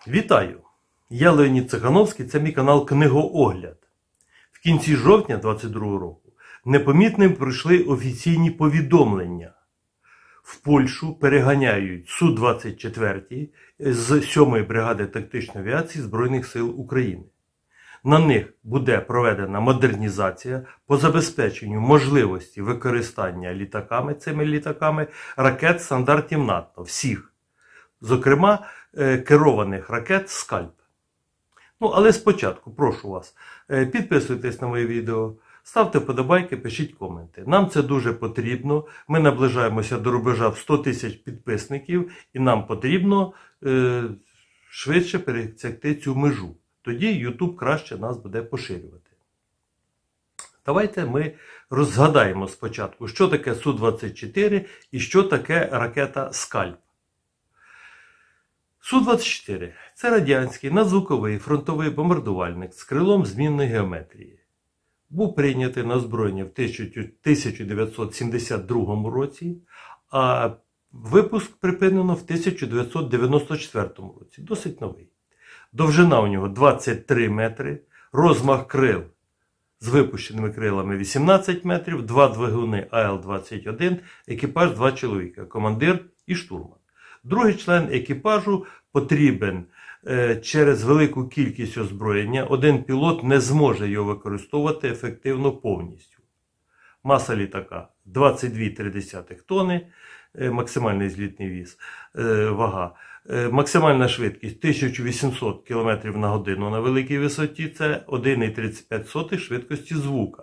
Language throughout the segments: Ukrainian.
Вітаю! Я Леонід Цихановський, це мій канал Книгоогляд. В кінці жовтня 2022 року непомітним пройшли офіційні повідомлення. В Польщу переганяють Су-24 з 7-ї бригади тактичної авіації Збройних сил України. На них буде проведена модернізація по забезпеченню можливості використання цими літаками ракет стандартів НАТО. Всіх. Зокрема, керованих ракет «Скальп». Але спочатку, прошу вас, підписуйтесь на моє відео, ставте вподобайки, пишіть коменти. Нам це дуже потрібно. Ми наближаємося до рубежа в 100 тисяч підписників, і нам потрібно швидше пересягти цю межу. Тоді YouTube краще нас буде поширювати. Давайте ми розгадаємо спочатку, що таке Су-24 і що таке ракета «Скальп». Су-24 – це радянський надзвуковий фронтовий бомбардувальник з крилом змінної геометрії. Був прийнятий на озброєння в 1972 році, а випуск припинено в 1994 році. Досить новий. Довжина у нього 23 метри, розмах крил з випущеними крилами 18 метрів, 2 двигуни АЛ-21, екіпаж 2 чоловіка, командир і штурман. Другий член екіпажу потрібен через велику кількість озброєння. Один пілот не зможе його використовувати ефективно повністю. Маса літака 22,3 тонни, максимальний злітний віз, вага. Максимальна швидкість 1800 км на годину на великій висоті, це 1,35 швидкості звука.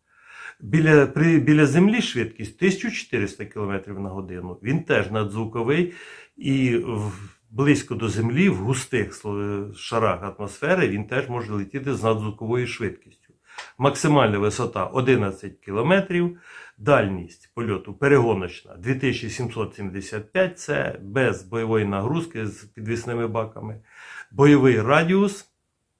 Біля землі швидкість 1400 км на годину. Він теж надзвуковий і близько до землі, в густих шарах атмосфери, він теж може летіти з надзвуковою швидкістю. Максимальна висота 11 км, дальність польоту перегоночна 2775, це без бойової нагрузки з підвісними баками. Бойовий радіус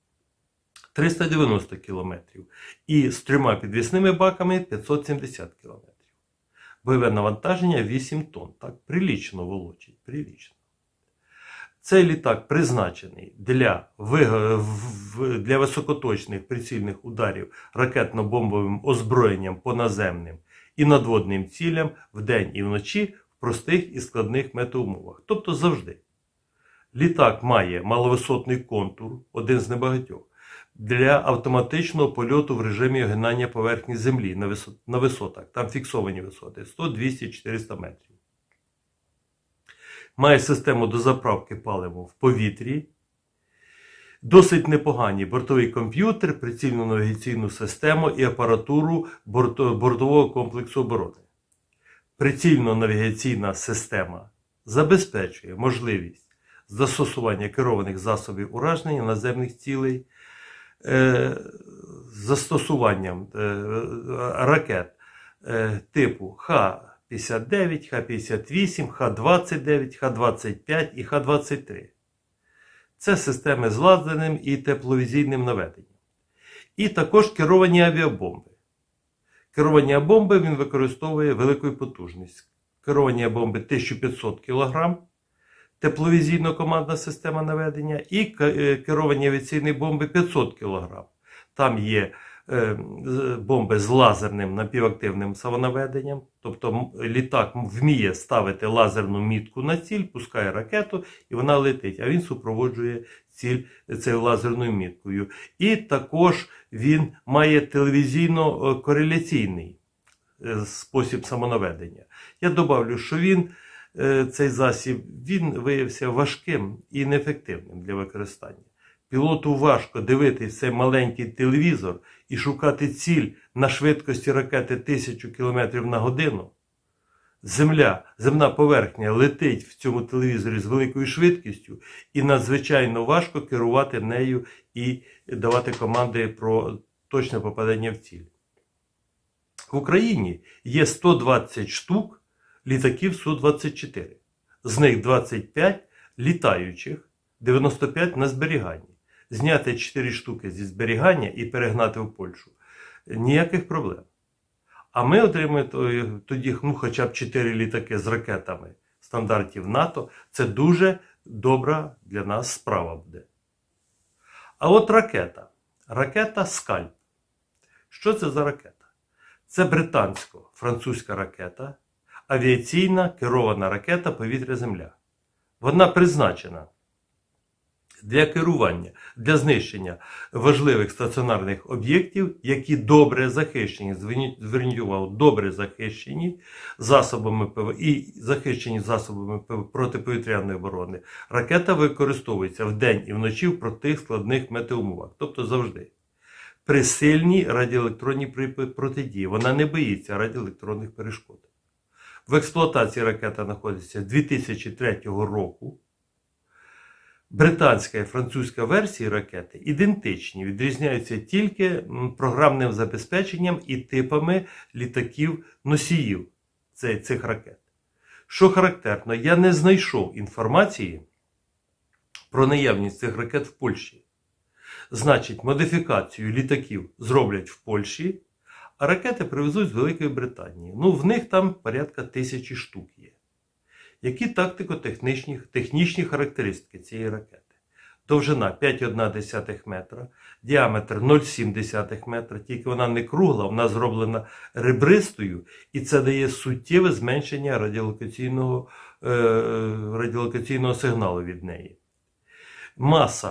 390 км і з 3 підвісними баками 570 км. Бойове навантаження 8 тонн. Так, прилічно волочить, прилічно. Цей літак призначений для високоточних прицільних ударів ракетно-бомбовим озброєнням по наземним і надводним цілям вдень і вночі в простих і складних метеоумовах. Тобто завжди. Літак має маловисотний контур, один з небагатьох, для автоматичного польоту в режимі огинання поверхні землі на висотах. Там фіксовані висоти 100, 200, 400 метрів. Має систему дозаправки палива в повітрі, досить непогані бортовий комп'ютер, прицільну навігаційну систему і апаратуру бортового комплексу оборони. Прицільно-навігаційна система забезпечує можливість застосування керованих засобів ураження наземних цілей, застосуванням ракет типу Х-59, Х-58, Х-29, Х-25 і Х-23. Це системи з лазерним і тепловізійним наведенням. І також керовані авіабомби. Керовані авіабомби він використовує велику потужність. Керовані авіабомби 1500 кг, тепловізійно-командна система наведення і керовані авіаційні бомби 500 кг. Там є бомби з лазерним напівактивним самонаведенням, тобто літак вміє ставити лазерну мітку на ціль, пускає ракету і вона летить, а він супроводжує ціль цією лазерною міткою. І також він має телевізійно-кореляційний спосіб самонаведення. Я добавлю, що цей засіб виявився важким і неефективним для використання. Пілоту важко дивитися цей маленький телевізор і шукати ціль на швидкості ракети 1000 км на годину. Земна поверхня летить в цьому телевізорі з великою швидкістю і надзвичайно важко керувати нею і давати команди про точне попадання в ціль. В Україні є 120 штук літаків Су-24. З них 25 літаючих, 95 на зберіганні. Зняти 4 штуки зі зберігання і перегнати в Польщу – ніяких проблем. А ми отримаємо тоді хоча б 4 літаки з ракетами стандартів НАТО. Це дуже добра для нас справа буде. А от ракета. Ракета «Скальп». Що це за ракета? Це британсько-французька ракета, авіаційна керована ракета повітря-земля. Вона призначена для керування, для знищення важливих стаціонарних об'єктів, які добре захищені, зверніть увагу, добре захищені засобами ПВО і захищені засобами протиповітряної оборони. Ракета використовується вдень і вночі в простих складних метеоумовах, тобто завжди. При сильній радіоелектронній протидії. Вона не боїться радіоелектронних перешкод. В експлуатації ракета знаходиться з 2003 року. Британська і французька версії ракети ідентичні, відрізняються тільки програмним забезпеченням і типами літаків-носіїв цих ракет. Що характерно, я не знайшов інформації про наявність цих ракет в Польщі. Значить, модифікацію літаків зроблять в Польщі, а ракети привезуть з Великої Британії. Ну, в них там порядка 1000 штук є. Які тактико-технічні характеристики цієї ракети? Довжина 5,1 метра, діаметр 0,7 метра, тільки вона не кругла, вона зроблена ребристою, і це дає суттєве зменшення радіолокаційного сигналу від неї. Маса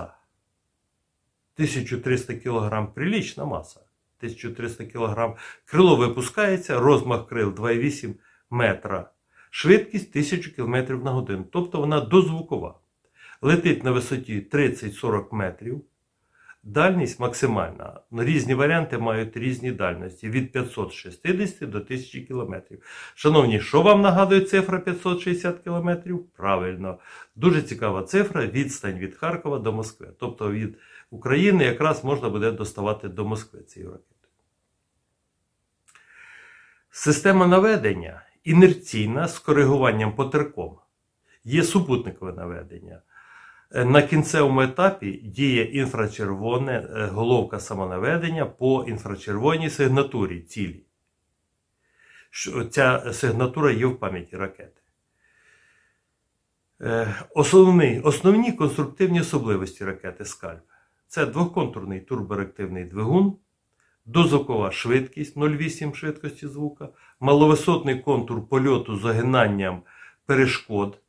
1300 кг, прилічна маса, 1300 кг. Крило випускається, розмах крил 2,8 метра. Швидкість 1000 км на годину, тобто вона дозвукова. Летить на висоті 30-40 метрів. Дальність максимальна. Різні варіанти мають різні дальності. Від 560 до 1000 км. Шановні, що вам нагадує цифра 560 км? Правильно. Дуже цікава цифра. Відстань від Харкова до Москви. Тобто від України якраз можна буде доставати до Москви цією ракетою. Система наведення інерційна з коригуванням потерком. Є супутникове наведення. На кінцевому етапі діє інфрачервоне головка самонаведення по інфрачервоній сигнатурі цілі. Ця сигнатура є в пам'яті ракети. Основні конструктивні особливості ракети «Скальп» – це двоконтурний турбореактивний двигун, дозвукова швидкість 0,8 швидкості звука, маловисотний контур польоту з огинанням перешкод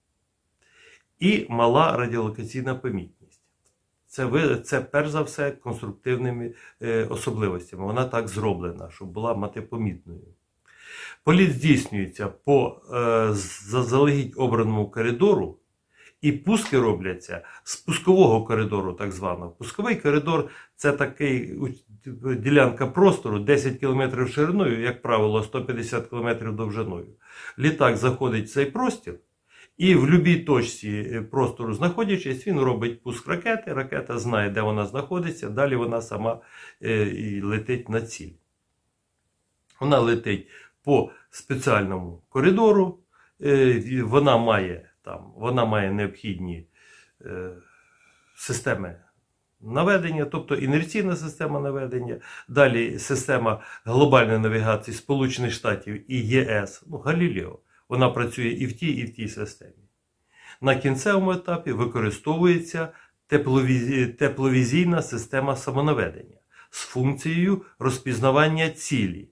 і мала радіолокаційна помітність. Це перш за все конструктивними особливостями. Вона так зроблена, щоб була матипомітною. Політ здійснюється по заздалегідь обраному коридору, і пуски робляться з пускового коридору, так званого. Пусковий коридор – це такий ділянка простору 10 км шириною, як правило, 150 км довжиною. Літак заходить в цей простір, і в будь-якій точці простору знаходячись, він робить пуск ракети, ракета знає, де вона знаходиться, далі вона сама летить на ціль. Вона летить по спеціальному коридору, вона має необхідні системи наведення, тобто інерційна система наведення, далі система глобальної навігації Сполучених Штатів і ЄС, Галілео. Вона працює і в тій системі. На кінцевому етапі використовується тепловізійна система самонаведення з функцією розпізнавання цілі.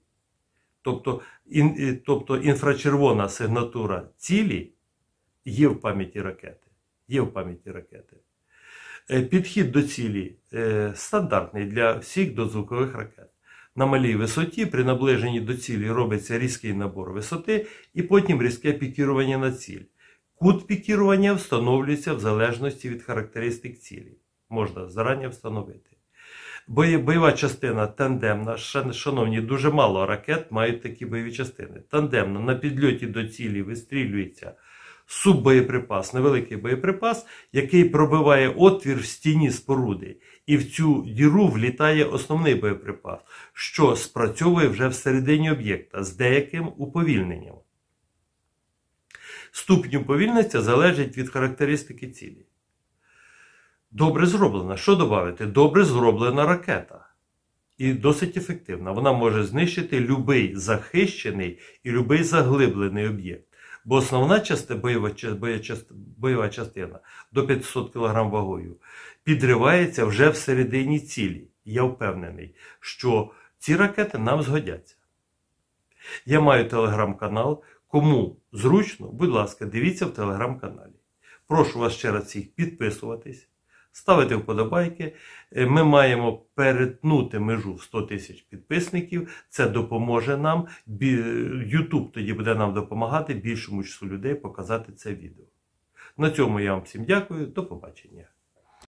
Тобто інфрачервона сигнатура цілі є в пам'яті ракети. Підхід до цілі стандартний для всіх дозвукових ракет. На малій висоті при наближенні до цілі робиться різкий набор висоти і потім різке пікірування на ціль. Кут пікірування встановлюється в залежності від характеристик цілі. Можна зарані встановити. Бойова частина тандемна. Шановні, дуже мало ракет мають такі бойові частини. Тандемна. На підльоті до цілі вистрілюється суббоєприпас, невеликий боєприпас, який пробиває отвір в стіні споруди. І в цю діру влітає основний боєприпас, що спрацьовує вже всередині об'єкта з деяким уповільненням. Ступінь уповільнення залежить від характеристики цілі. Добре зроблена. Що додати? Добре зроблена ракета. І досить ефективна. Вона може знищити будь-який захищений і будь-який заглиблений об'єкт. Бо основна бойова частина до 500 кг вагою підривається вже всередині цілі. Я впевнений, що ці ракети нам згодяться. Я маю телеграм-канал. Кому зручно, будь ласка, дивіться в телеграм-каналі. Прошу вас ще раз всіх підписуватись, ставити вподобайки. Ми маємо перетнути межу в 100 тисяч підписників. Це допоможе нам. YouTube тоді буде нам допомагати більшому числу людей показати це відео. На цьому я вам всім дякую. До побачення.